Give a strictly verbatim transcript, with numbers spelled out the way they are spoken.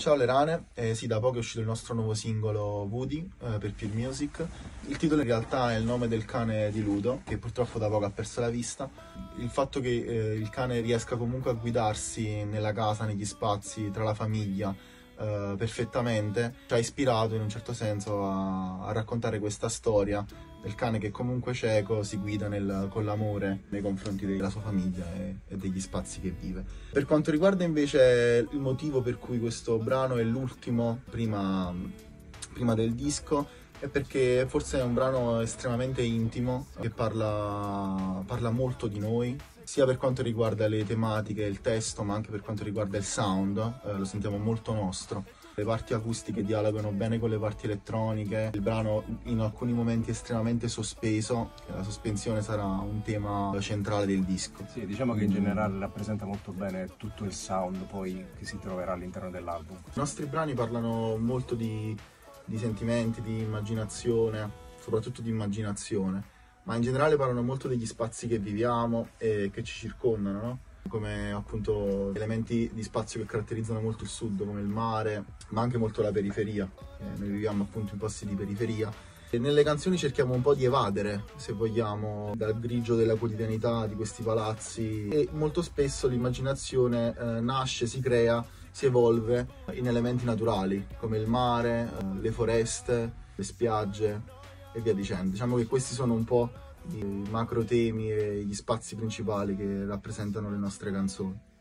Ciao le rane, eh, sì, da poco è uscito il nostro nuovo singolo Woody eh, per Pure Music. Il titolo in realtà è il nome del cane di Ludo, che purtroppo da poco ha perso la vista. Il fatto che eh, il cane riesca comunque a guidarsi nella casa, negli spazi, tra la famiglia, eh, perfettamente, ci ha ispirato in un certo senso a, a raccontare questa storia del cane che comunque cieco si guida nel, con l'amore nei confronti della sua famiglia e, e degli spazi che vive. Per quanto riguarda invece il motivo per cui questo brano è l'ultimo prima, prima del disco, è perché forse è un brano estremamente intimo che parla, parla molto di noi, sia per quanto riguarda le tematiche e il testo, ma anche per quanto riguarda il sound, eh, lo sentiamo molto nostro. Le parti acustiche dialogano bene con le parti elettroniche, il brano in alcuni momenti è estremamente sospeso, la sospensione sarà un tema centrale del disco. Sì, diciamo che in generale rappresenta molto bene tutto il sound poi che si troverà all'interno dell'album. I nostri brani parlano molto di, di sentimenti, di immaginazione, soprattutto di immaginazione, ma in generale parlano molto degli spazi che viviamo e che ci circondano, no? Come appunto elementi di spazio che caratterizzano molto il sud, come il mare, ma anche molto la periferia. Eh, noi viviamo appunto in posti di periferia e nelle canzoni cerchiamo un po' di evadere, se vogliamo, dal grigio della quotidianità di questi palazzi, e molto spesso l'immaginazione eh, nasce, si crea, si evolve in elementi naturali come il mare, eh, le foreste, le spiagge e via dicendo. Diciamo che questi sono un po' i macro temi e gli spazi principali che rappresentano le nostre canzoni.